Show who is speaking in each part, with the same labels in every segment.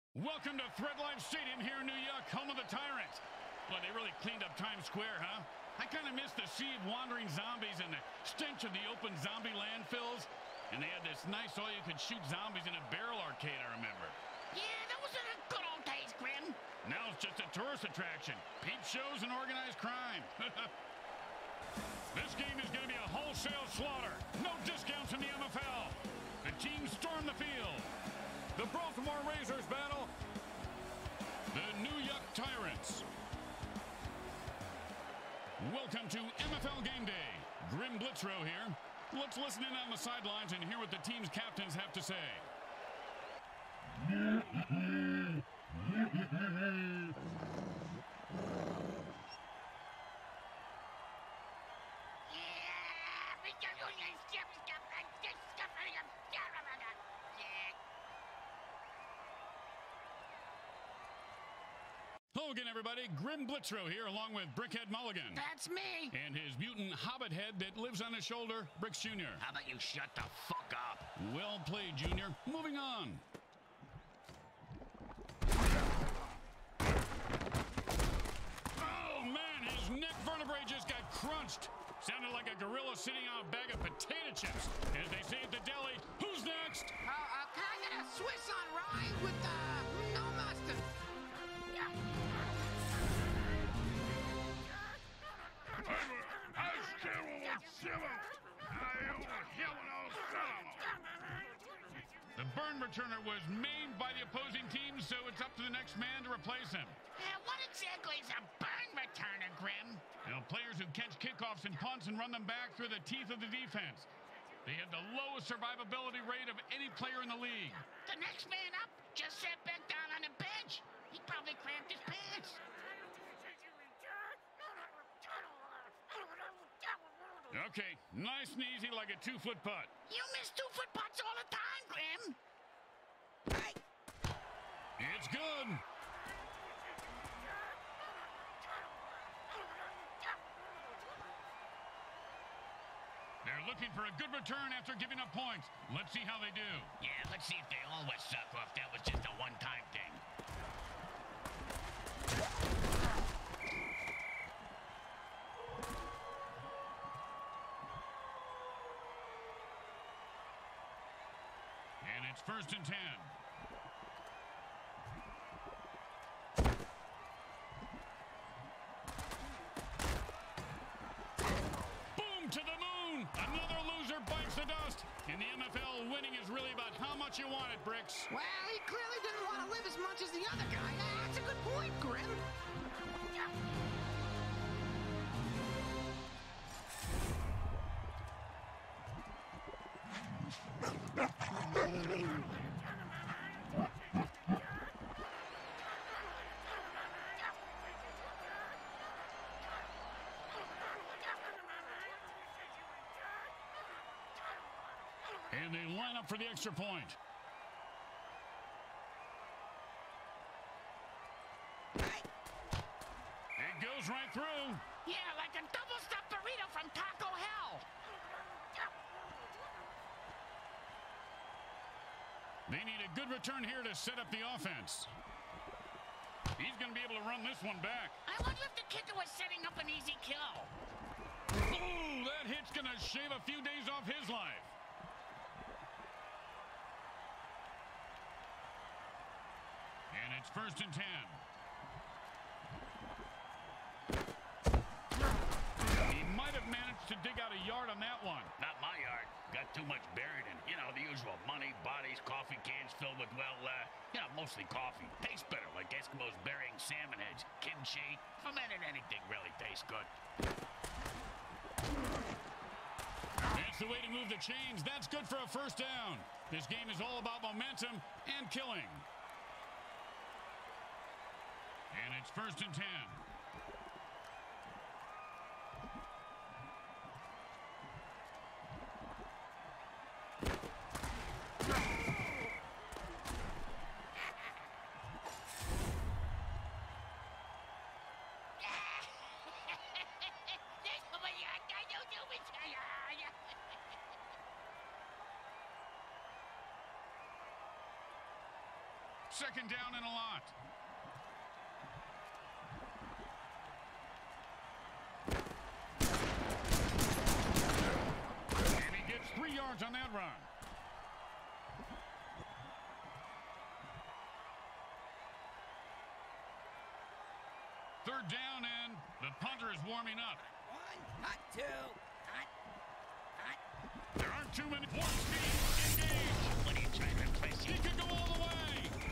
Speaker 1: Welcome to Threadlife Stadium here in Yuck, home of the Tyrants. Well, they really cleaned up Times Square, huh? I kind of miss the sea of wandering zombies and the stench of the open zombie landfills. And they had this nice all-you-could-shoot zombies in a barrel arcade, I remember.
Speaker 2: Yeah, those are the good old days, Grim.
Speaker 1: Now it's just a tourist attraction. Peep shows and organized crime. This game is going to be a wholesale slaughter. No discounts in the MFL. The teams storm the field. The Brawltimore Razors battle the Yuck Tyrants. Welcome to MFL Game Day. Grim Blitzrow here. Let's listen in on the sidelines and hear what the team's captains have to say. Hello again, everybody. Grim Blitzrow here, along with Brickhead Mulligan.
Speaker 2: That's me.
Speaker 1: And his mutant hobbit head that lives on his shoulder, Bricks Jr.
Speaker 2: How about you shut the fuck up?
Speaker 1: Well played, Junior. Moving on. Oh, man, his neck vertebrae just got crunched. Sounded like a gorilla sitting on a bag of potato chips. As they say at the deli, who's next?
Speaker 3: Can I get a Swiss on rye with, no mustard?
Speaker 1: The burn returner was maimed by the opposing team, so it's up to the next man to replace him.
Speaker 2: What exactly is a burn returner, Grim?
Speaker 1: You know, players who catch kickoffs and punts and run them back through the teeth of the defense. They have the lowest survivability rate of any player in the league.
Speaker 2: The next man up just sat back down on the bench. He probably cramped his pants.
Speaker 1: Okay, nice and easy like a 2-foot putt.
Speaker 2: You miss 2-foot putts all the time, Grim.
Speaker 1: It's good. They're looking for a good return after giving up points. Let's see how they do.
Speaker 2: Yeah, let's see if they always suck or if that was just a one-time thing.
Speaker 1: And it's 1st and 10. Boom to the moon! Another loser bites the dust. In the MFL, winning is really about how much you want it, Bricks.
Speaker 3: Well, he clearly didn't want to live as much as the other guy. That's a good point, Grim.
Speaker 1: And they line up for the extra point. It goes right through.
Speaker 2: Yeah, like a double-stuffed burrito from Taco Hell.
Speaker 1: They need a good return here to set up the offense. He's going to be able to run this one back.
Speaker 2: I wonder if the kicker was setting up an easy kill.
Speaker 1: Ooh, that hit's going to shave a few days off his life. And it's 1st and 10. He might have managed to dig out a yard on that one.
Speaker 2: Not my yard. Got too much buried in, the usual money, bodies, coffee cans filled with, mostly coffee. Tastes better, like Eskimos burying salmon heads. Kimchi, fermented anything really tastes good.
Speaker 1: That's the way to move the chains. That's good for a 1st down. This game is all about momentum and killing. And it's 1st and 10. Second down and a lot. And he gets 3 yards on that run. Third down, and the punter is warming up.
Speaker 3: Hot 1, hot 2, hot.
Speaker 1: There aren't too many. Warp speed, engage.
Speaker 2: What are you trying to impress you?
Speaker 1: He could go all the way.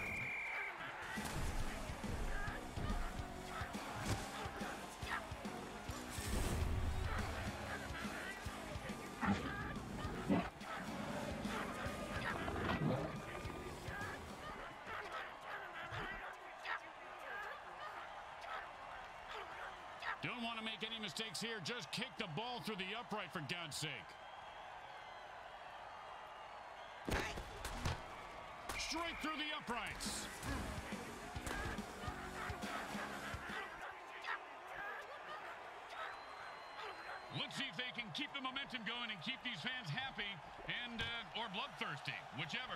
Speaker 1: Don't want to make any mistakes here. Just kick the ball through the upright, for God's sake. Straight through the uprights. Let's see if they can keep the momentum going and keep these fans happy and or bloodthirsty, whichever.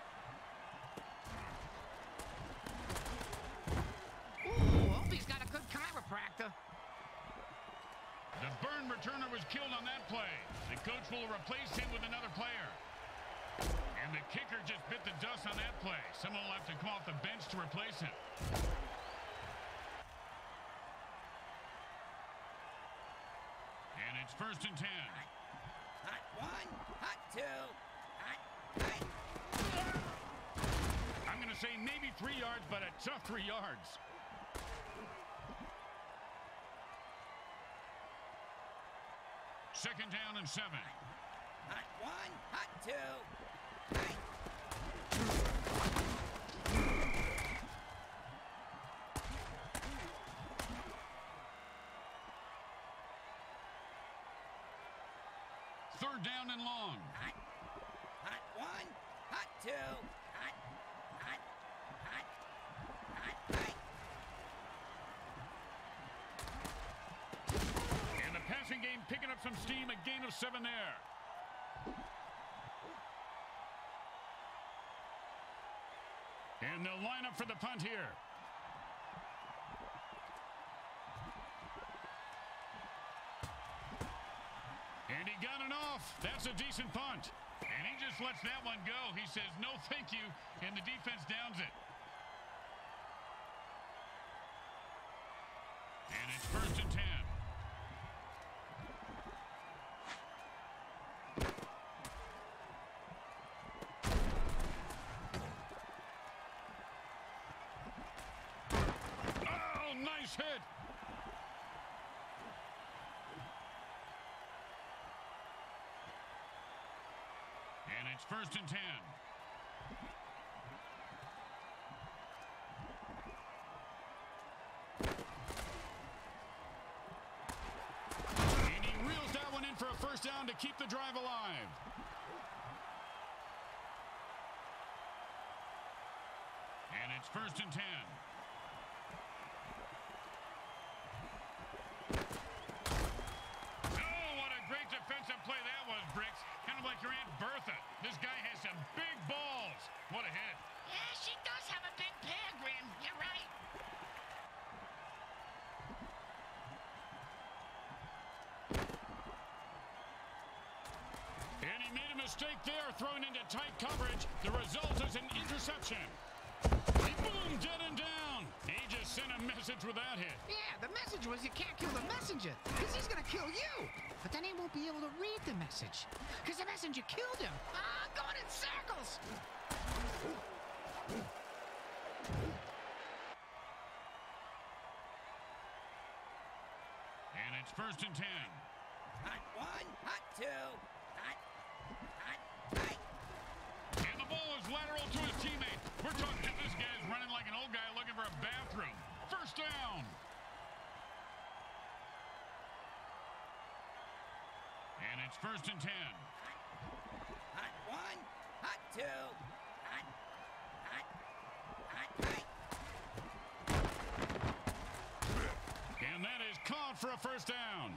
Speaker 3: Ooh, hope he's got a good chiropractor.
Speaker 1: The burn returner was killed on that play. The coach will replace him with another player. And the kicker just bit the dust on that play. Someone will have to come off the bench to replace him. And it's first and 10.
Speaker 3: Hot 1, hot 2, hot.
Speaker 1: I'm going to say maybe 3 yards, but a tough 3 yards. Second down and 7.
Speaker 3: Hot 1, hot 2.
Speaker 1: Third down and long.
Speaker 3: Hot 1, hot 2, hot.
Speaker 1: And the passing game picking up some steam. A gain of 7 there. And they'll line up for the punt here. And he got it off. That's a decent punt. And he just lets that one go. He says, no, thank you. And the defense downs it. And it's first and 10. Oh, nice hit. And it's first and 10. And he reels that one in for a first down to keep the drive alive. And it's first and 10. Oh, what a great defensive play that was, Bricks. Kind of like your Aunt Bertha. This guy has some big balls. What a hit.
Speaker 2: Yeah, she does have a big pair, Grim. You're right.
Speaker 1: And he made a mistake there, throwing into tight coverage. The result is an interception. He boomed dead and down. He just sent a message with that hit.
Speaker 3: Yeah, the message was you can't kill the messenger, because he's going to kill you. But then he won't be able to read the message, because the messenger killed him. I'm going in circles.
Speaker 1: And it's first and 10.
Speaker 3: Hot 1, hot 2, hot.
Speaker 1: And the ball is lateral to his teammate. We're talking this guy's running like an old guy looking for a bathroom. First down. And it's first and 10.
Speaker 3: Hot 1, hot 2, hot.
Speaker 1: And that is caught for a first down.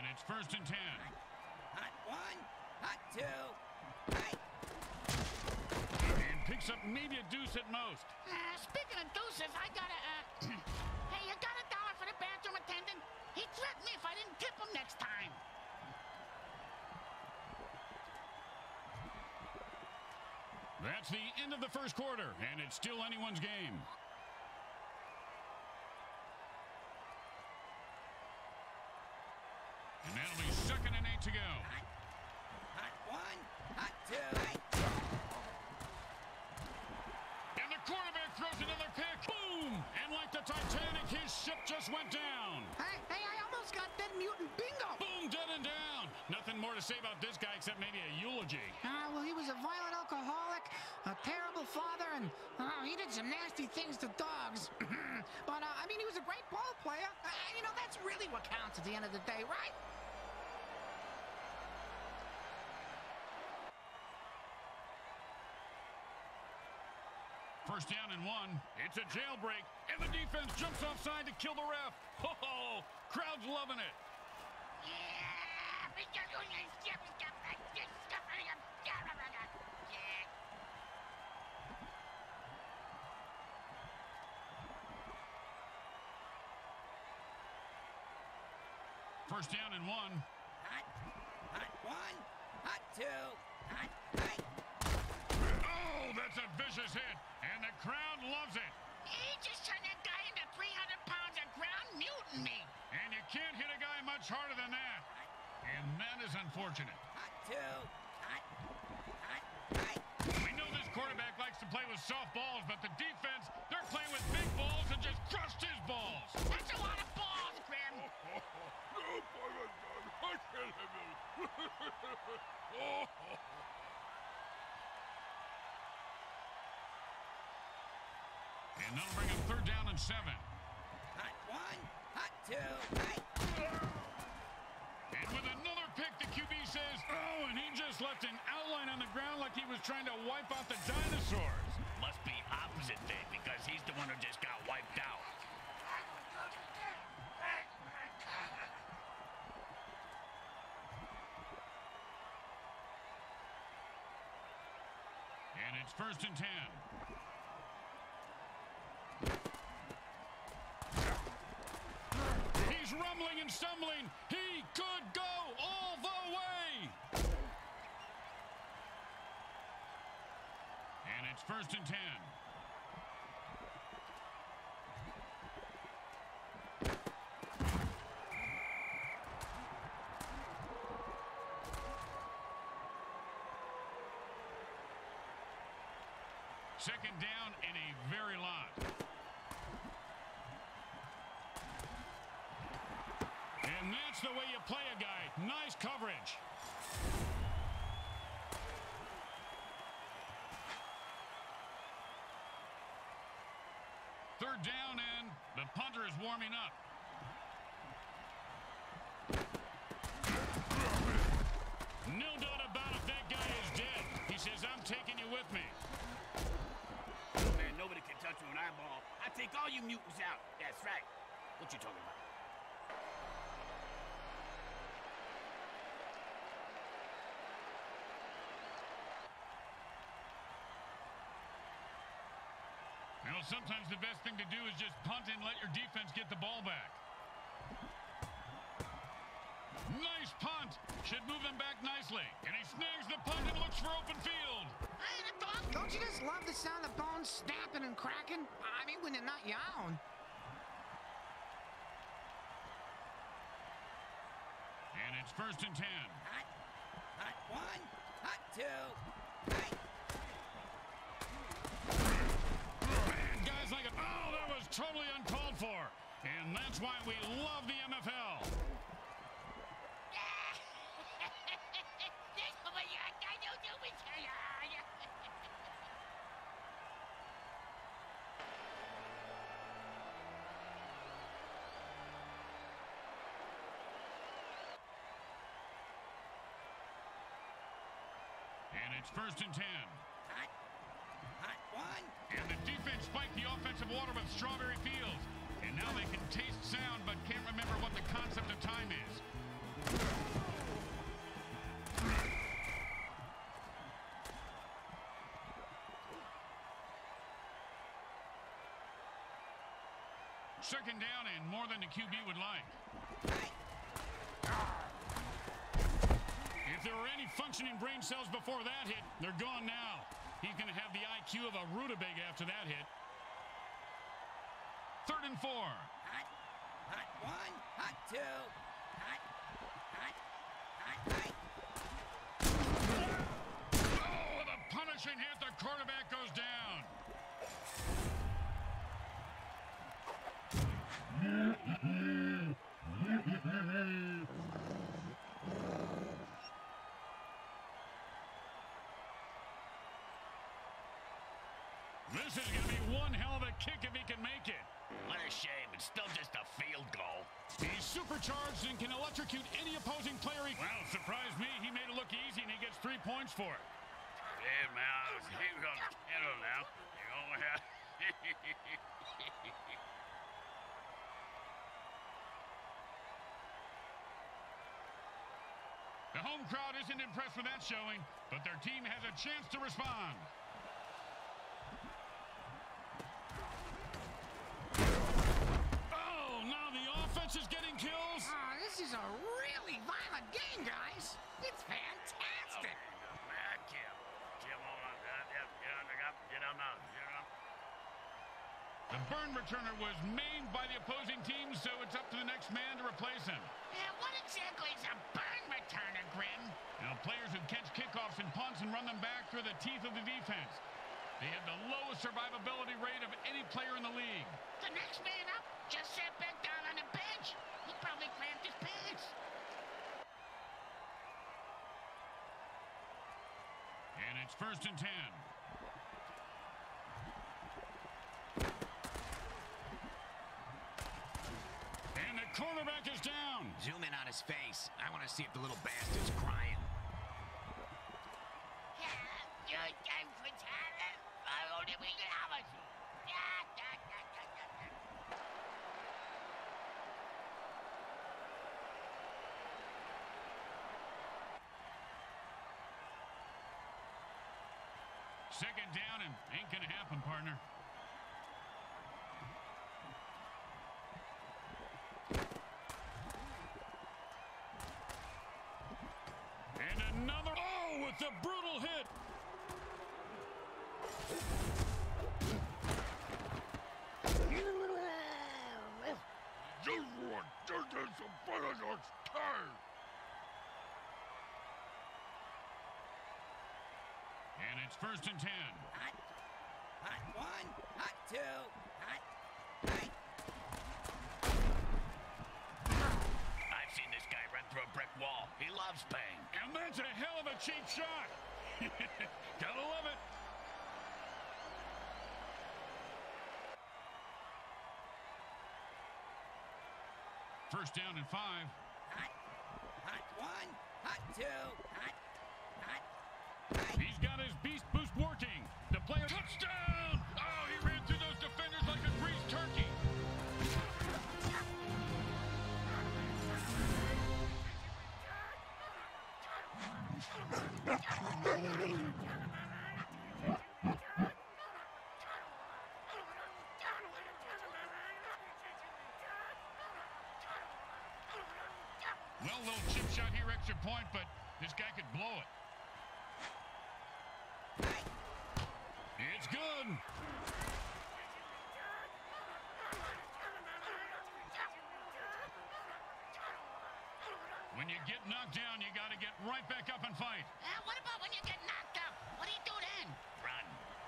Speaker 1: it's 1st and 10.
Speaker 4: Hot one, hot two, hot.
Speaker 1: And picks up maybe a deuce at most.
Speaker 2: Speaking of deuces, I gotta, hey, you got $1 for the bathroom attendant? He threatened me if I didn't tip him next time.
Speaker 1: That's the end of the first quarter, and it's still anyone's game. And that'll be 2nd and 8 to go.
Speaker 4: Hot one, hot two.
Speaker 1: And the quarterback throws another pick. Boom! And like the Titanic, his ship just went down.
Speaker 3: Hey, I almost got dead mutant bingo.
Speaker 1: Boom, dead and down. Nothing more to say about this guy except maybe a eulogy.
Speaker 3: Well, he was a violent alcoholic, a terrible father, and he did some nasty things to dogs. But, I mean, he was a great ball player. You know, that's really what counts at the end of the day, right?
Speaker 1: First down and 1. It's a jailbreak, and the defense jumps offside to kill the ref. Ho-ho! Crowd's loving it. First down and 1.
Speaker 4: Hot one, hot two, hot, hot.
Speaker 1: Oh, that's a vicious hit, and the crowd loves it.
Speaker 2: He just turned that guy into 300 pounds of ground mutiny.
Speaker 1: And you can't hit a guy much harder than that. And that is unfortunate.
Speaker 4: Hot two, hot, hot, hot.
Speaker 1: We know this quarterback likes to play with soft balls, but the defense, they're playing with big balls and just crushed his balls.
Speaker 2: That's a lot of balls, Grim.
Speaker 1: And that'll bring up 3rd down and 7.
Speaker 4: Hot one, hot two, hot.
Speaker 1: And with another pick, the QB says, oh, and he just left an outline on the ground like he was trying to wipe out the dinosaurs.
Speaker 2: Must be opposite day because he's the one who just got wiped out.
Speaker 1: And it's 1st and 10. He's rumbling and stumbling. He could go all the way. And it's 1st and 10. Second down and a very lot. And that's the way you play a guy. Nice coverage. Third down, and the punter is warming up. No doubt about it, that guy is dead. He says, I'm taking you with me.
Speaker 5: Man, nobody can touch me when I ball. I take all you mutants out. That's right. What you talking about?
Speaker 1: You know, sometimes the best thing to do is just punt and let your defense get the ball back. Nice punt. Should move him back nicely. And he snags the punt and looks for open field.
Speaker 3: Don't you just love the sound of bones snapping and cracking? I mean, when they're not your own.
Speaker 1: And it's 1st and 10.
Speaker 4: Hot, hot one, hot two, hot.
Speaker 1: And guys like it. Oh, that was totally uncalled for. And that's why we love the MFL. And it's 1st and 10.
Speaker 4: Hot, hot one.
Speaker 1: And the defense spiked the offensive water with Strawberry Fields. And now they can taste sound but can't remember what the concept of time is. Second down and more than the QB would like. If there were any functioning brain cells before that hit, they're gone now. He's going to have the IQ of a rutabaga after that hit. 3rd and 4.
Speaker 4: Hot. Hot 1. Hot 2. Hot. Hot. Hot. Hot.
Speaker 1: Oh, with a punishing hit, the quarterback goes down. This is going to be one hell of a kick if he can make it.
Speaker 2: What a shame. It's still just a field goal.
Speaker 1: He's supercharged and can electrocute any opposing player. Well, surprised me. He made it look easy, and he gets 3 points for it.
Speaker 2: Yeah, man. He's going to handle now. You know,
Speaker 1: The home crowd isn't impressed with that showing, but their team has a chance to respond. Oh, now the offense is getting kills.
Speaker 3: Oh, this is a really violent game, guys. It's fantastic.
Speaker 2: Jim, hold on. Get on now.
Speaker 1: The burn returner was maimed by the opposing team, so it's up to the next man to replace him.
Speaker 5: Yeah, what exactly is a burn returner, Grim?
Speaker 1: Now, players who catch kickoffs and punts and run them back through the teeth of the defense. They have the lowest survivability rate of any player in the league.
Speaker 5: The next man up just sat back down on the bench. He probably cramped his pants.
Speaker 1: And it's 1st and 10. And the cornerback is down.
Speaker 6: Zoom in on his face. I want to see if the little bastard's crying.
Speaker 1: Second down and ain't gonna happen, partner. And another, oh, with the brutal hit. And it's 1st and 10.
Speaker 4: Hot. Hot 1. Hot 2. Hot. Hot.
Speaker 2: I've seen this guy run through a brick wall. He loves pain.
Speaker 1: And that's a hell of a cheap shot. Gotta love it. First down and 5.
Speaker 4: Hot. Hot 1. Hot 2. Hot. Hot. Hot.
Speaker 1: He's got his beast boost working. The player, touchdown! Oh, he ran through those defenders like a greased turkey. Well, little chip shot here, extra point, but this guy could blow it. It's good. When you get knocked down, you got to get right back up and fight.
Speaker 5: What about when you get knocked up? What do you do then?
Speaker 2: Run.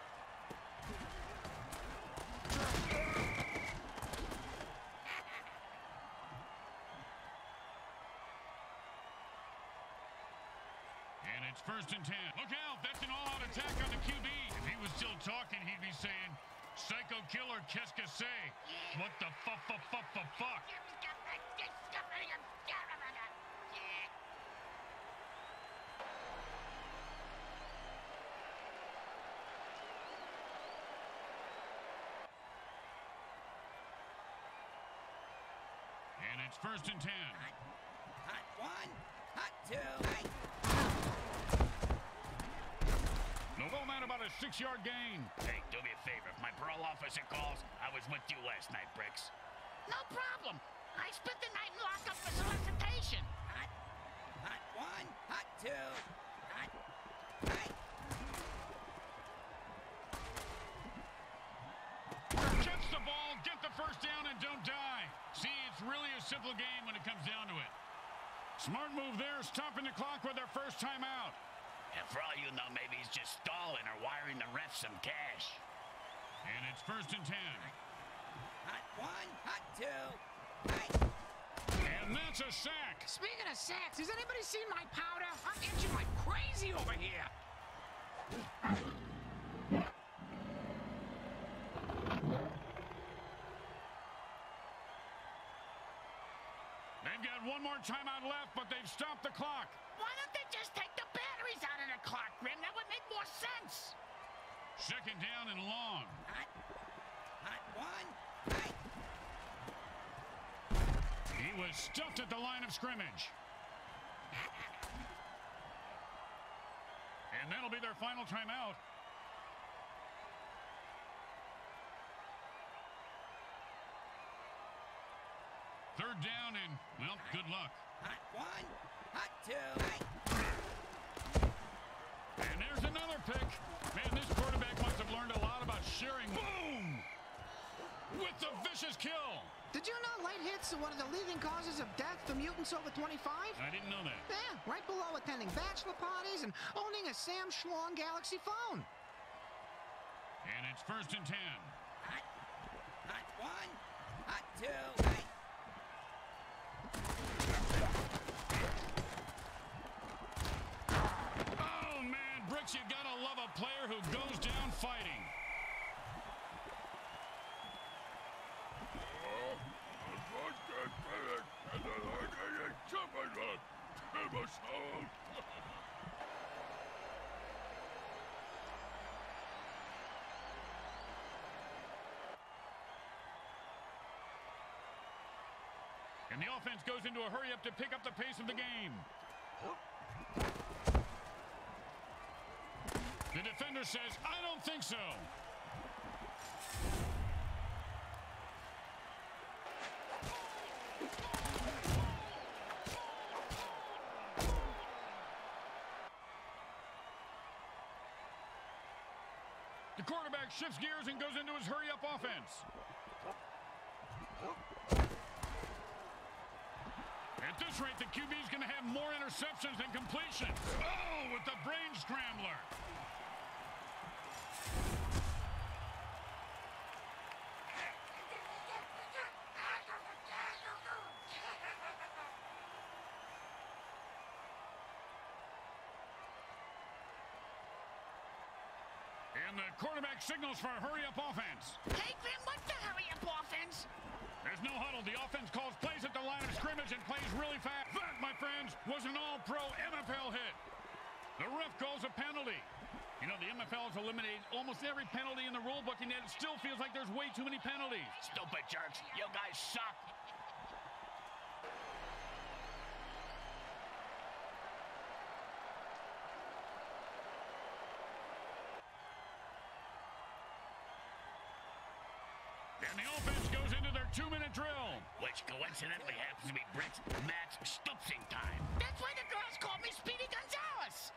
Speaker 1: And it's 1st and 10. Look out, that's an all-out attack on the QB. If he was still talking, he'd be saying, Psycho Killer, qu'est-ce que c'est? What the fuck? And it's 1st and 10.
Speaker 4: Hot. Hot 1. Hot 2. Hot.
Speaker 1: No, man, about a 6-yard gain.
Speaker 2: Hey, do me a favor. If my parole officer calls, I was with you last night, Bricks.
Speaker 5: No problem. I spent the night in lockup for solicitation.
Speaker 4: Hot. Hot one. Hot two. Hot. Hot.
Speaker 1: Catch the ball, get the first down, and don't die. See, it's really a simple game when it comes down to it. Smart move there, stopping the clock with their first timeout.
Speaker 2: And for all you know, maybe he's just stalling or wiring the ref some cash.
Speaker 1: And it's 1st and 10.
Speaker 4: Hot one. Hot two. Hot.
Speaker 1: And that's a sack.
Speaker 3: Speaking of sacks, has anybody seen my powder? I'm itching like crazy over here.
Speaker 1: They've got one more timeout left, but they've stopped the clock.
Speaker 5: Why don't they just take the batteries out of the clock, Grim? That would make more sense.
Speaker 1: 2nd down and long.
Speaker 4: Hot. Hot one. Hot.
Speaker 1: He was stuffed at the line of scrimmage. And that'll be their final timeout. Third down and, well, good luck.
Speaker 4: Hot one. Hot two. Hot.
Speaker 1: And there's another pick. Man, this quarterback must have learned a lot about sharing. Boom! With the vicious kill.
Speaker 3: Did you know late hits are one of the leading causes of death for mutants over 25?
Speaker 1: I didn't know that.
Speaker 3: Yeah, right below attending bachelor parties and owning a Sam Schlong Galaxy phone.
Speaker 1: And it's 1st and 10.
Speaker 4: Hot. Hot one. Hot two. Hot.
Speaker 1: Oh, man, Brooks, you gotta love a player who goes down fighting. And the offense goes into a hurry-up to pick up the pace of the game. The defender says, I don't think so. The quarterback shifts gears and goes into his hurry-up offense. At this rate, the QB is going to have more interceptions than completions. Oh, with the brain scrambler. And the quarterback signals for a hurry-up offense.
Speaker 5: Hey, Grim, what's the hurry-up offense?
Speaker 1: There's no huddle. The offense calls plays at the line of scrimmage and plays really fast. That, my friends, was an all-pro MFL hit. The ref calls a penalty. You know, the MFL has eliminated almost every penalty in the rule book, and yet it still feels like there's way too many penalties.
Speaker 2: Stupid jerks. You guys suck.
Speaker 1: And the offense goes into their 2-minute drill.
Speaker 2: Which coincidentally happens to be Britt's Matt's Stupsing time.
Speaker 5: That's why the girls call me Speedy Gonzalez.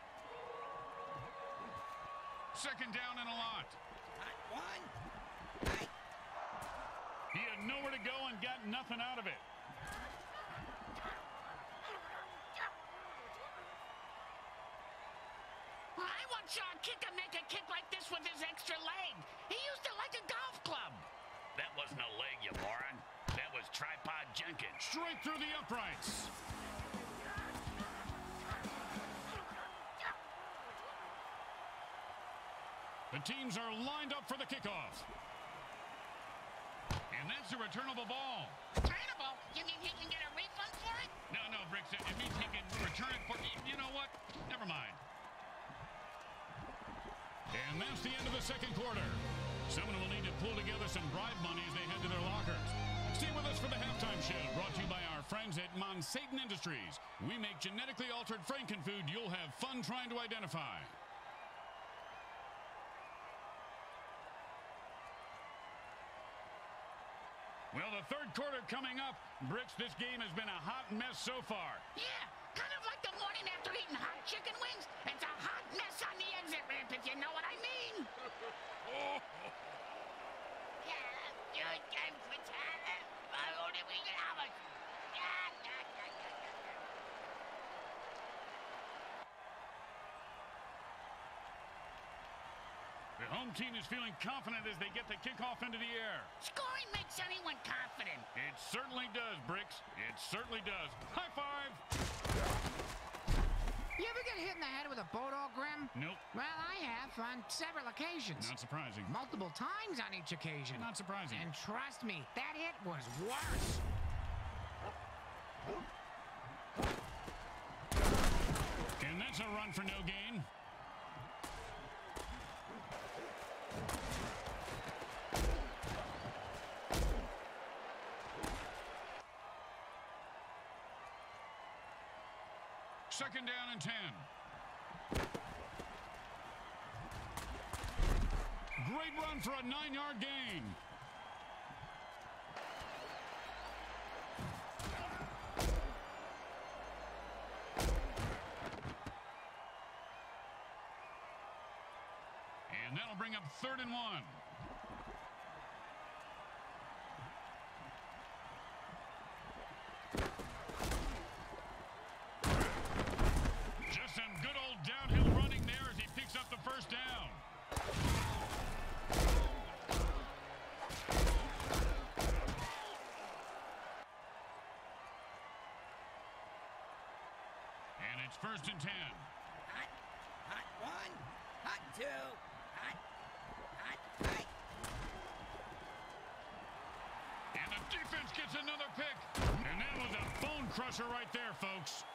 Speaker 1: 2nd down and a lot.
Speaker 4: Hot one. Hot.
Speaker 1: He had nowhere to go and got nothing out of it.
Speaker 5: I once saw a kicker make a kick like this with his extra leg. He used it like a golf club.
Speaker 2: That wasn't a leg, you moron. That was tripod Jenkins.
Speaker 1: Straight through the uprights. The teams are lined up for the kickoff. And that's a returnable ball.
Speaker 5: Returnable? You mean he can get a refund for it?
Speaker 1: No, Bricks, it means he can return it for... You know what? Never mind. And that's the end of the 2nd quarter. Someone will need to pull together some bribe money as they head to their lockers. Stay with us for the halftime show, brought to you by our friends at Monsatan Industries. We make genetically altered frankenfood you'll have fun trying to identify. Well, the third quarter coming up. Bricks, this game has been a hot mess so far.
Speaker 5: Yeah, kind of like the morning after eating hot chicken wings. It's a hot mess on the exit ramp, if you know what I mean.
Speaker 1: The home team is feeling confident as they get the kickoff into the air.
Speaker 5: Scoring makes anyone confident.
Speaker 1: It certainly does, Bricks. It certainly does. High five!
Speaker 3: You ever get hit in the head with a Bodog Grim?
Speaker 1: Nope.
Speaker 3: Well, I have on several occasions.
Speaker 1: Not surprising.
Speaker 3: Multiple times on each occasion.
Speaker 1: Not surprising.
Speaker 3: And trust me, that hit was worse.
Speaker 1: And that's a run for no gain. Second down and 10. Great run for a 9-yard gain. And that'll bring up 3rd and 1. Just some good old downhill running there as he picks up the first down. And it's 1st and 10.
Speaker 4: Hot, hot 1, hot 2, hot, hot, hot.
Speaker 1: And the defense gets another pick. And that was a bone crusher right there, folks.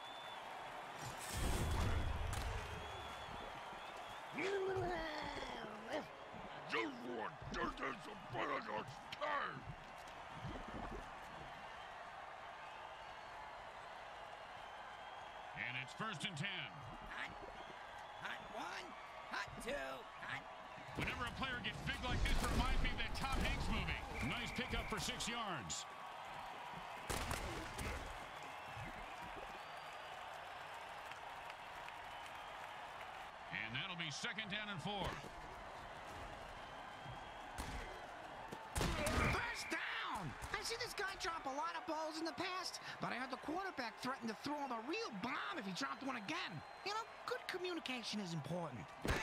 Speaker 1: And it's 1st and 10.
Speaker 4: Hot, hot 1, hot 2, hot.
Speaker 1: Whenever a player gets big like this, it reminds me of that Tom Hanks movie. Nice pickup for 6 yards. And that'll be 2nd down and 4.
Speaker 3: First down! I've seen this guy drop a lot of balls in the past, but I heard the quarterback threaten to throw the real bomb if he dropped one again. You know, good communication is important.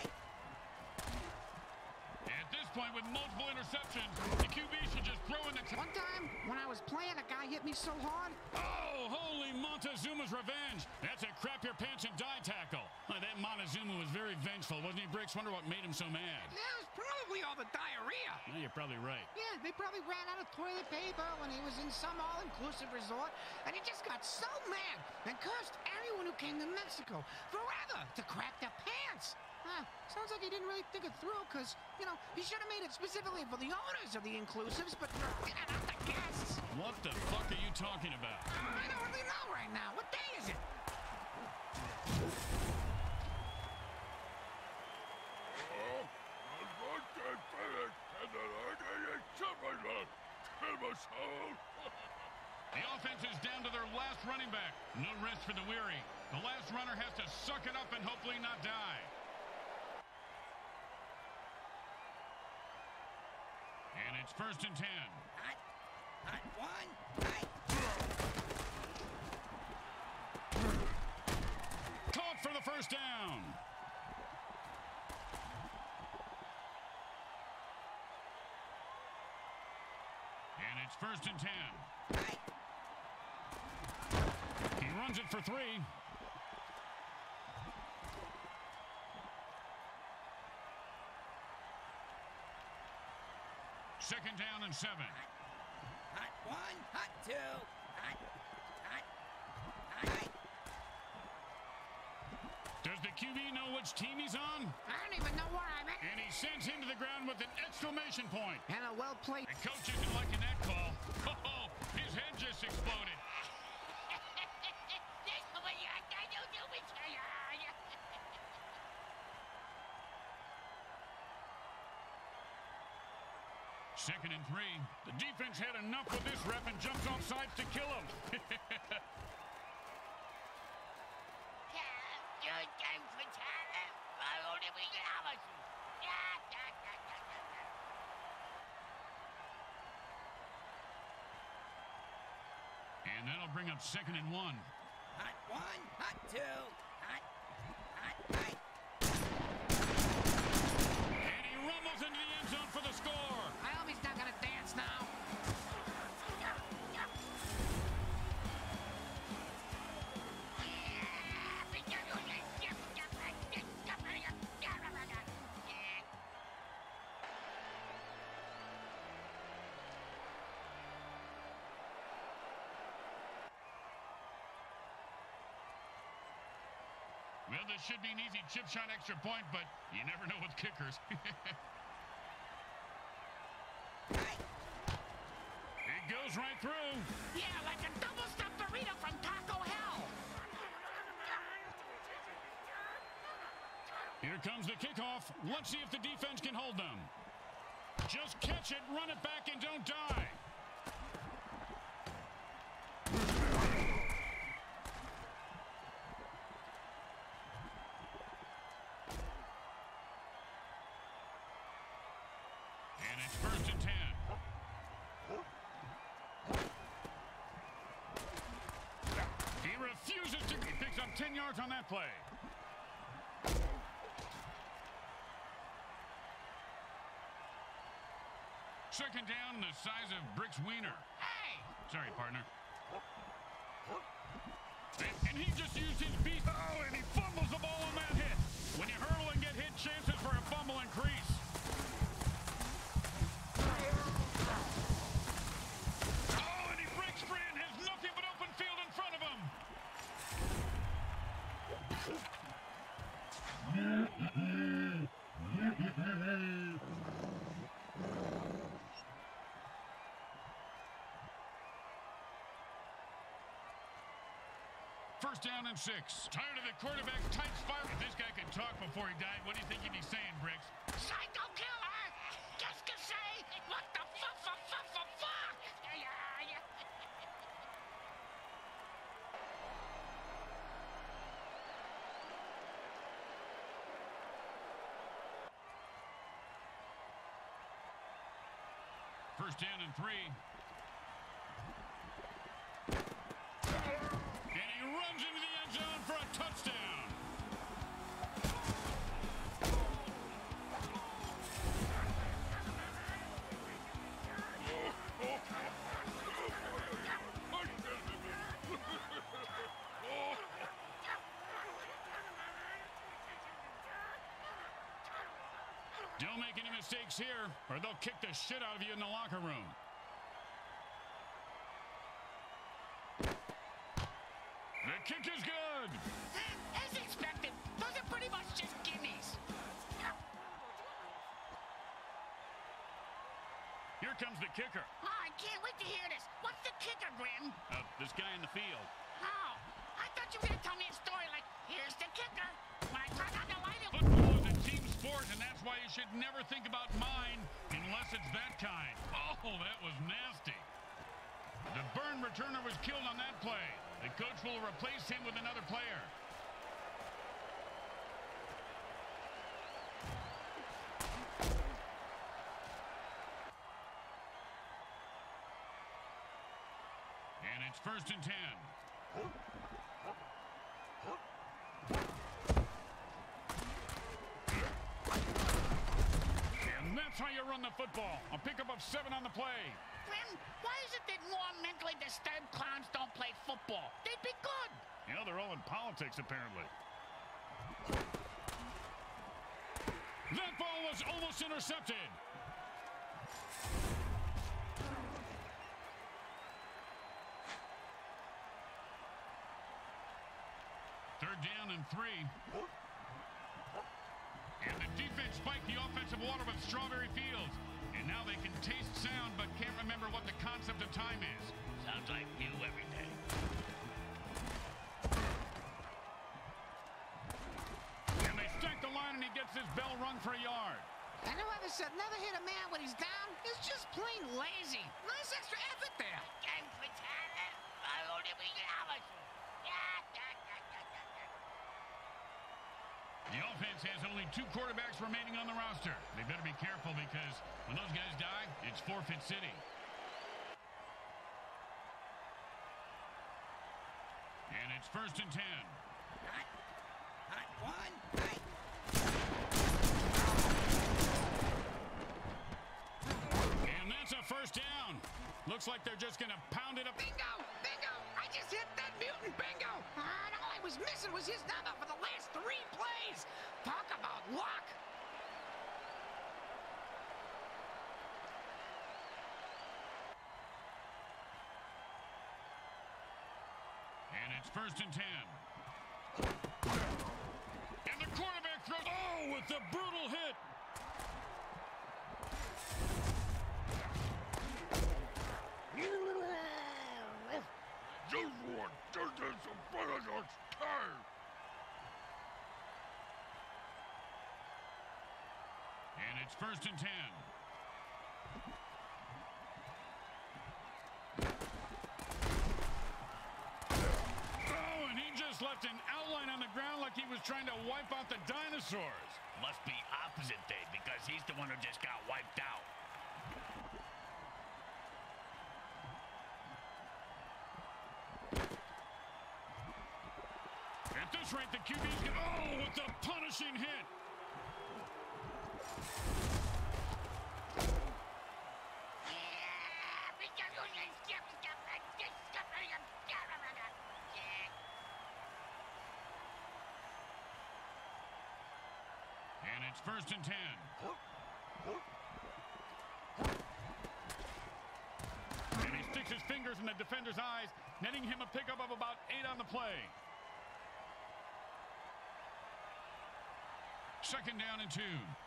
Speaker 1: At this point, with multiple interceptions, the QB should just throw in the...
Speaker 3: One time, when I was playing, a guy hit me so hard.
Speaker 1: Oh, holy Montezuma's revenge. That's a crap-your-pants-and-die tackle. That Montezuma was very vengeful, wasn't he, Bricks? Wonder what made him so mad.
Speaker 3: That was probably all the diarrhea.
Speaker 1: No, you're probably right.
Speaker 3: Yeah, they probably ran out of toilet paper when he was in some all-inclusive resort, and he just got so mad and cursed everyone who came to Mexico forever to crap their pants. Sounds like he didn't really think it through, because, you know, he should have made it specifically for the owners of the inclusives, but not the guests.
Speaker 1: What the fuck are you talking about?
Speaker 3: I don't really know right now. What day is it?
Speaker 1: The offense is down to their last running back. No rest for the weary. The last runner has to suck it up and hopefully not die. And it's 1st and 10.
Speaker 4: Hot, hot 1, hot.
Speaker 1: Caught for the first down. And it's 1st and 10. He runs it for 3. Second down and 7.
Speaker 4: Hot 1, hot 2, hot, hot, hot.
Speaker 1: Does the QB know which team he's on?
Speaker 3: I don't even know where I'm at.
Speaker 1: And he sends him to the ground with an exclamation point.
Speaker 3: And a well-played...
Speaker 1: The coach isn't liking that call. Oh, his head just exploded. 2nd and 3. The defense had enough with this rep and jumps off sides to kill him. And that'll bring up 2nd and 1.
Speaker 4: Hot 1, hot 2, hot.
Speaker 1: And he rumbles into the end zone for the score.
Speaker 3: I hope he's not gonna dance now.
Speaker 1: Well, this should be an easy chip shot extra point, but you never know with kickers. It goes right through.
Speaker 5: Yeah, like a double-stuffed burrito from Taco Hell.
Speaker 1: Here comes the kickoff. Let's see if the defense can hold them. Just catch it, run it back, and don't die. And it's 1st and 10. He refuses to. He picks up 10 yards on that play. Second down, the size of Brick's wiener.
Speaker 5: Hey!
Speaker 1: Sorry, partner. And he just used his beat. Oh, and he fumbles the ball on that hit. When you hurdle and get hit, chances for a fumble increase. Oh, and he breaks free and has nothing but open field in front of him. First down and 6. Tired of the quarterback tight spot. If this guy could talk before he died, what do you think he'd be saying, Bricks?
Speaker 5: Psycho killer! Just to say, what the fuck?
Speaker 1: First down and 3. And he runs into the end zone for a touchdown. Don't make any mistakes here, or they'll kick the shit out of you in the locker room. The kick is good.
Speaker 5: As expected, those are pretty much just gimmies.
Speaker 1: Here comes the kicker.
Speaker 5: Oh, I can't wait to hear this. What's the kicker, Grim?
Speaker 1: This guy in the field.
Speaker 5: Oh, I thought you were going to tell me a story like, here's the kicker. When I turn on the light, it...
Speaker 1: Football is a team sport, and that's why you should never think about mine unless it's that kind. Oh, that was nasty. The burn returner was killed on that play. The coach will replace him with another player. And it's 1st and 10. And that's how you run the football. A pickup of 7 on the play.
Speaker 5: Grim, why is it that more mentally disturbed clowns don't play football? They'd be good.
Speaker 1: Yeah, they're all in politics, apparently. That ball was almost intercepted. Third down and 3. And the defense spiked the offensive water with Strawberry Fields. And now they can taste sound but can't remember what the concept of time is.
Speaker 2: Sounds like you every day.
Speaker 1: And they stack the line and he gets his bell rung for a yard.
Speaker 3: And whoever said never hit a man when he's down is just plain extra effort there.
Speaker 1: The offense has only 2 quarterbacks remaining on the roster. They better be careful because when those guys die, it's forfeit city. And it's 1st and 10.
Speaker 4: Hot one. Hot.
Speaker 1: And that's a 1st down. Looks like they're just going to pound it up.
Speaker 3: Bingo! Bingo! I just hit that mutant bingo! And all I was missing was his number for the last 3 plays. Talk about luck!
Speaker 1: And it's 1st and 10. And the quarterback throws. Oh, with the brutal hit. And it's 1st and 10. Oh, and he just left an outline on the ground like he was trying to wipe out the dinosaurs.
Speaker 2: Must be opposite day because he's the one who just got wiped out.
Speaker 1: At this rate, the QB's going to... Oh, with the punishing hit. And it's 1st and 10. And he sticks his fingers in the defender's eyes, netting him a pickup of about 8 on the play. 2nd down and 2.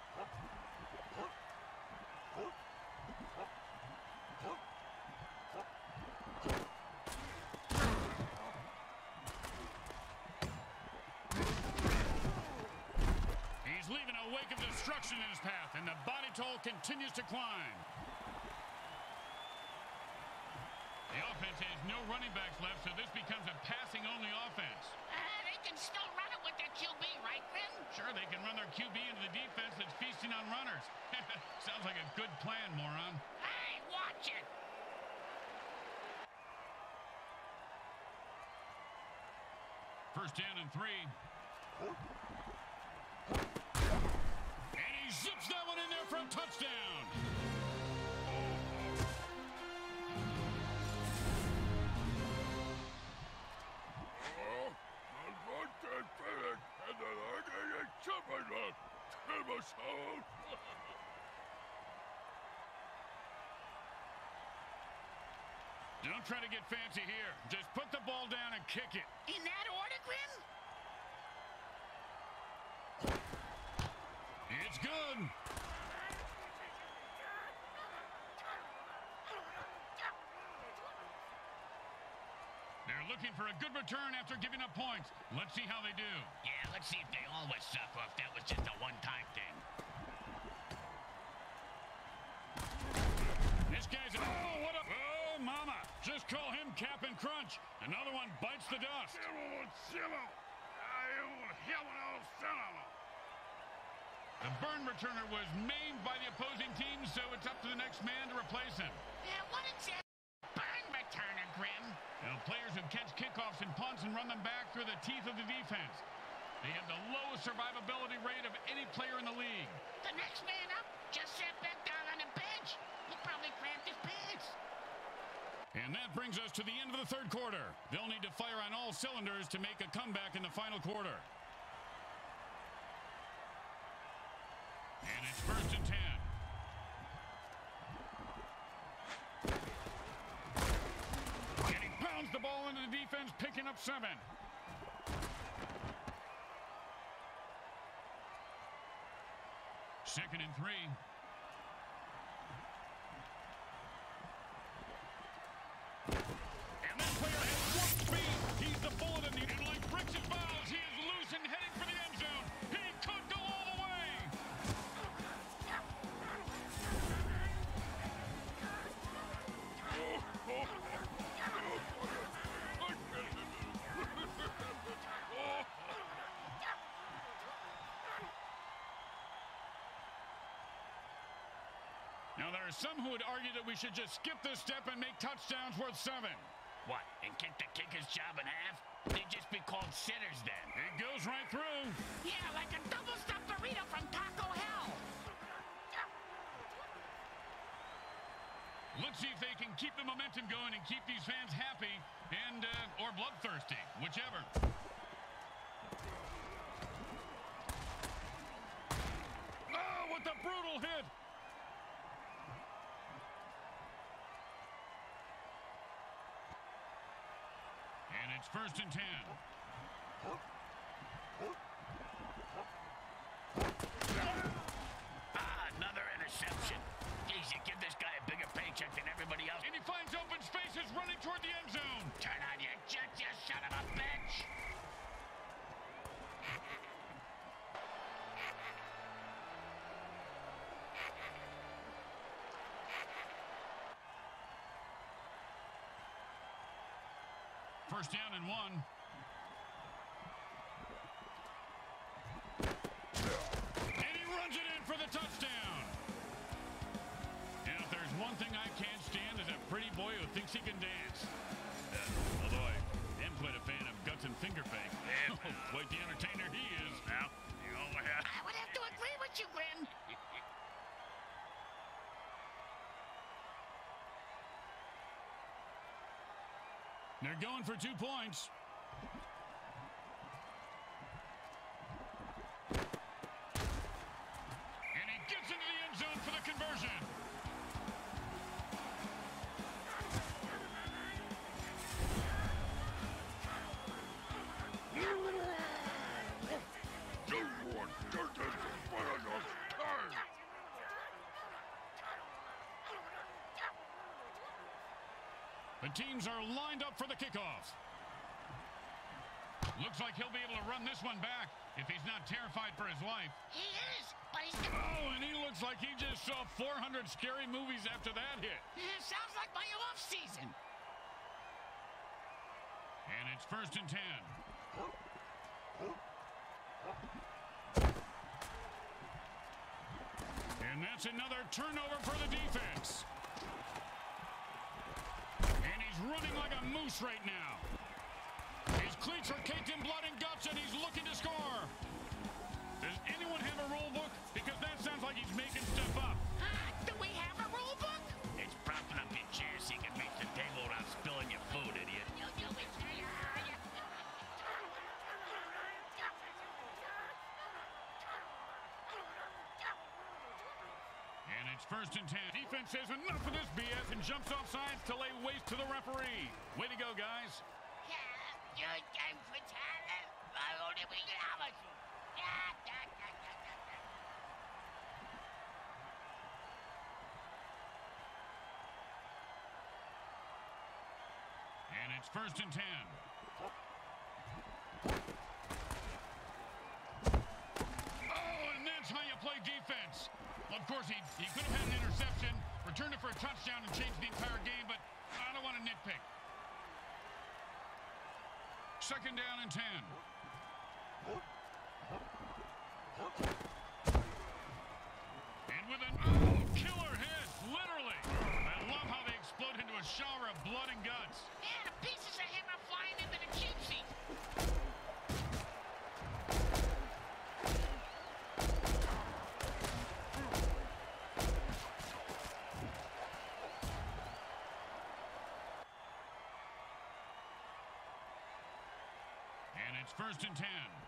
Speaker 1: He's leaving a wake of destruction in his path, and the body toll continues to climb. The offense has no running backs left, so this becomes a passing-only offense.
Speaker 5: They can still run it with their QB, right, Grim?
Speaker 1: Sure, they can run their QB into the defense that's feasting on runners. Sounds like a good plan, moron.
Speaker 5: Hey, watch it.
Speaker 1: First down and 3. And he zips that one in there for a touchdown. Don't try to get fancy here. Just put the ball down and kick it.
Speaker 5: In that order, Grim?
Speaker 1: It's good. They're looking for a good return after giving up points. Let's see how they do.
Speaker 2: Yeah, let's see if they always suck or if that was just a one-time thing.
Speaker 1: This guy's... Oh, what a... Oh, mama. Just call him Cap'n Crunch. Another one bites the dust. The burn returner was maimed by the opposing team, so it's up to the next man to replace him.
Speaker 5: Yeah, what is that burn returner, Grim?
Speaker 1: Players who catch kickoffs and punts and run them back through the teeth of the defense. They have the lowest survivability rate of any player in the league.
Speaker 5: The next man up just sat back down on the bench. He probably cramped his pants.
Speaker 1: And that brings us to the end of the 3rd quarter. They'll need to fire on all cylinders to make a comeback in the final quarter. And it's 1st and 10. And he pounds the ball into the defense, picking up 7. Second and 3. And that player has 1 speed. He's the bullet in the... And like bricks and bows, he is loose and heading for the end zone. He could go all the way. Now, there are some who would argue that we should just skip this step and make touchdowns worth 7.
Speaker 2: What, and kick the kicker's job in half? They'd just be called sitters then.
Speaker 1: It goes right through.
Speaker 5: Yeah, like a double-stuffed burrito from Taco Hell.
Speaker 1: Let's see if they can keep the momentum going and keep these fans happy and or bloodthirsty, whichever. Oh, what a brutal hit. And it's 1st and 10.
Speaker 2: Another interception. Geez, you give this guy a bigger paycheck than everybody else.
Speaker 1: And he finds open spaces running toward the end zone.
Speaker 2: Turn on your jet, you son of a bitch.
Speaker 1: First down and 1. And he runs it in for the touchdown. And if there's one thing I can't stand is a pretty boy who thinks he can dance. Although I am quite a fan of guts and finger fang. Quite the entertainer he is.
Speaker 2: Now, you know what?
Speaker 5: I would have to agree with you, Grim.
Speaker 1: They're going for 2 points. And he gets into the end zone for the conversion. The teams are lined up for the kickoff. Looks like he'll be able to run this one back if he's not terrified for his life.
Speaker 5: He is, but he's...
Speaker 1: Oh, and he looks like he just saw 400 scary movies after that hit.
Speaker 5: Yeah, sounds like my off-season.
Speaker 1: And it's 1st and 10. And that's another turnover for the defense. And he's running like a moose right now. His cleats are caked in blood and guts, and he's looking to score. Does anyone have a rule book? Because that sounds like he's making stuff up.
Speaker 5: Do we have a rule book?
Speaker 2: It's propping up your chair so you can reach the table without spilling your food, idiot.
Speaker 1: And it's 1st and 10. Defense says enough of this BS and jumps off sides to lay waste to the referee. Way to go, guys. And it's 1st and 10. Oh, and that's how you play defense. Well, of course, he could have had an interception, returned it for a touchdown, and changed the entire game, but I don't want to nitpick. 2nd down and 10. And with an killer hit, literally. I love how they explode into a shower of blood and guts.
Speaker 5: Yeah, the pieces of him are flying into the cheap seat.
Speaker 1: And it's 1st and 10.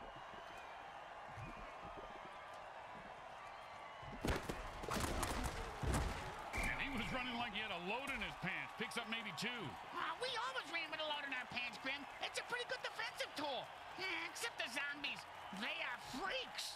Speaker 1: And he was running like he had a load in his pants. Picks up maybe 2.
Speaker 5: We always ran with a load in our pants, Grim. It's a pretty good defensive tool. Except the zombies. They are freaks.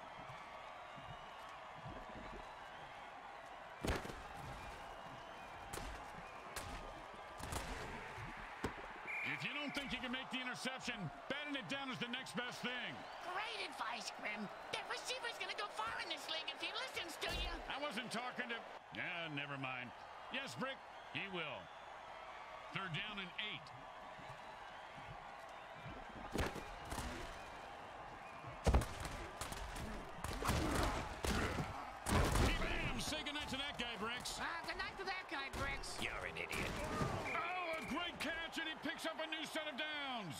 Speaker 1: If you don't think you can make the interception, batting it down is the next best thing.
Speaker 5: Great advice, Grim. That receiver's gonna go far in this league if he listens to you.
Speaker 1: I wasn't talking to... never mind. Yes, Brick, he will. 3rd down and 8. Bam! Say goodnight to that guy, Bricks. up a new set of downs.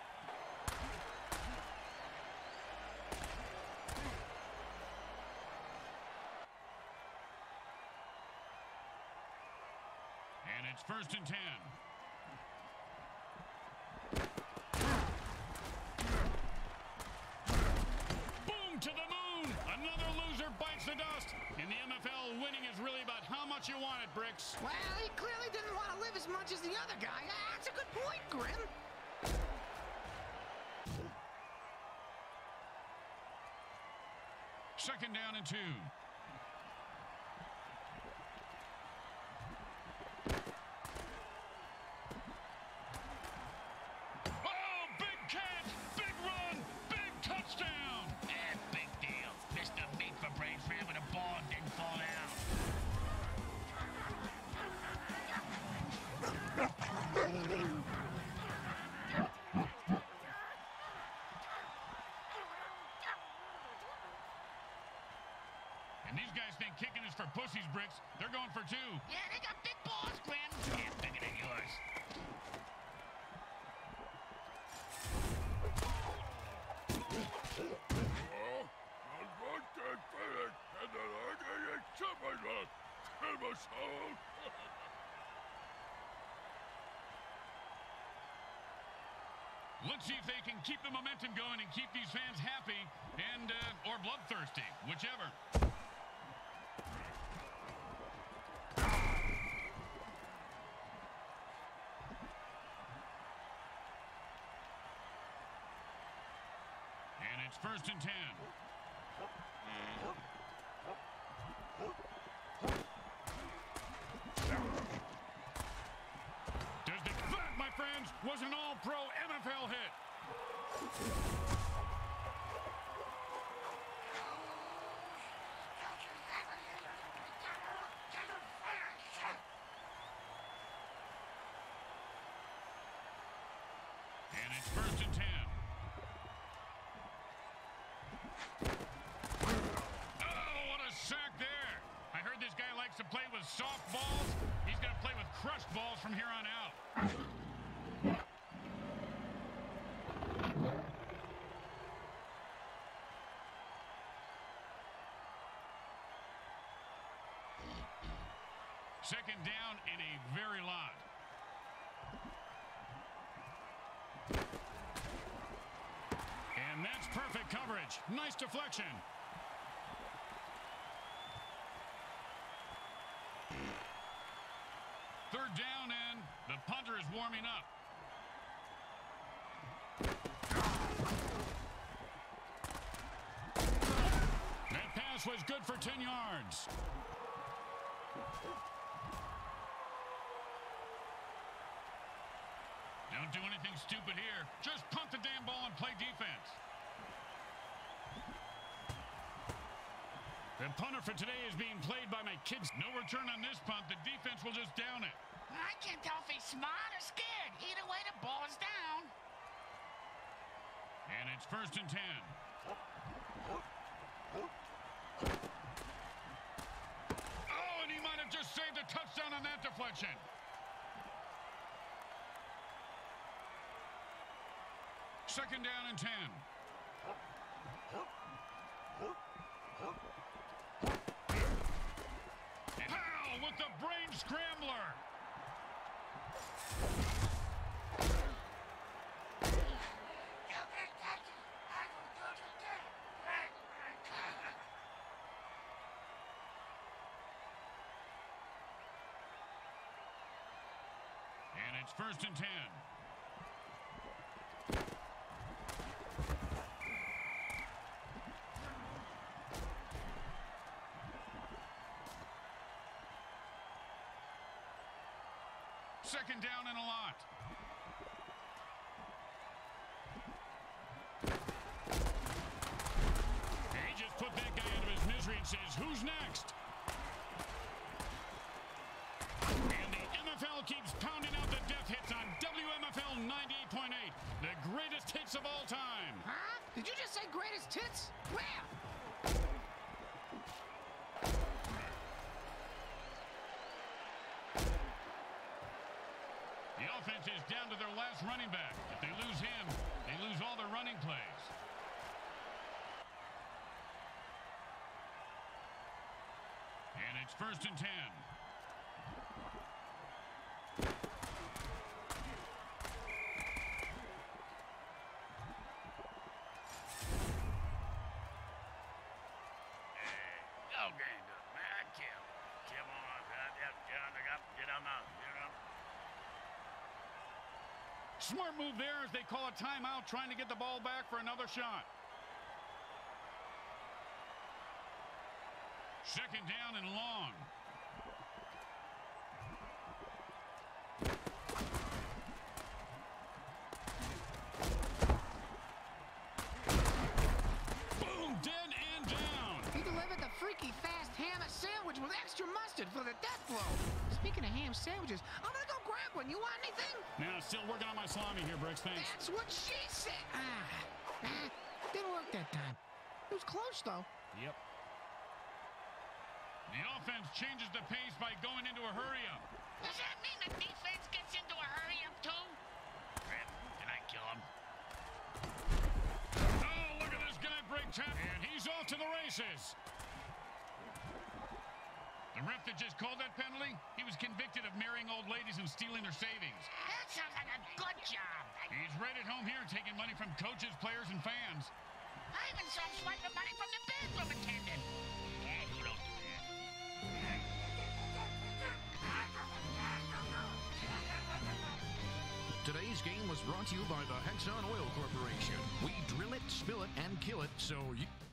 Speaker 1: And it's 1st and 10. Boom to the moon. Another loser bites the dust. In the MFL, winning is really about how much you want it, Bricks.
Speaker 3: Well, he clearly didn't want to live as much as the other guy. That's a good point, Grim.
Speaker 1: Second down and 2. Oh, big catch, big run, big touchdown.
Speaker 2: Yeah, big deal. Mr. Meat for Brains ran with a ball and didn't fall down.
Speaker 1: And these guys think kicking is for pussies, Bricks. They're going for 2.
Speaker 5: Yeah, they got big balls, Grim.
Speaker 2: Yeah, bigger than yours.
Speaker 1: Let's see if they can keep the momentum going and keep these fans happy and or bloodthirsty, whichever. And it's 1st and 10. That, my friends, was an all-pro MFL hit. And it's 1st and 10. Oh, what a sack there. I heard this guy likes to play with soft balls. He's going to play with crushed balls from here on out. Second down and a very lot. And that's perfect coverage. Nice deflection. Third down, and the punter is warming up. That pass was good for 10 yards. Don't do anything stupid here. Just punt the damn ball and play defense. The punter for today is being played by my kids. No return on this punt. The defense will just down it.
Speaker 5: I can't tell if he's smart or scared. Either way, the ball is down.
Speaker 1: And it's 1st and 10. Oh, and he might have just saved a touchdown on that deflection. Second down and 10. Powell with the brain scrambler. And it's 1st and 10. Second down and a lot. And he just put that guy out of his misery and says, who's next? And the MFL keeps pounding out the death hits on WMFL 98.8, the greatest hits of all time.
Speaker 3: Huh? Did you just say greatest hits? Where?
Speaker 1: The offense is down to to their last running back. If they lose him, they lose all their running plays. And it's 1st and 10.
Speaker 2: Okay, good. Man, Kim on. Get on the.
Speaker 1: Smart move there as they call a timeout, trying to get the ball back for another shot. 2nd down and long. Boom, dead and down.
Speaker 3: He delivered the freaky fast ham sandwich with extra mustard for the death blow. Speaking of ham sandwiches, I'm gonna go grab one. You want anything?
Speaker 1: Now, still working on my salami here, Bricks. Thanks.
Speaker 3: That's what she said. Didn't work that time. It was close, though.
Speaker 1: Yep. The offense changes the pace by going into a hurry-up.
Speaker 5: Does that mean the defense gets into a hurry-up, too?
Speaker 2: Can I kill him?
Speaker 1: Oh, look at this guy break tap, and he's off to the races. The ref that just called that penalty, he was convicted of marrying old ladies and stealing their savings.
Speaker 5: That sounds like a good job.
Speaker 1: He's right at home here taking money from coaches, players, and fans.
Speaker 5: I even saw him swiping money from the bathroom attendant.
Speaker 2: Yeah, you don't do that.
Speaker 7: Today's game was brought to you by the Hexon Oil Corporation. We drill it, spill it, and kill it so you...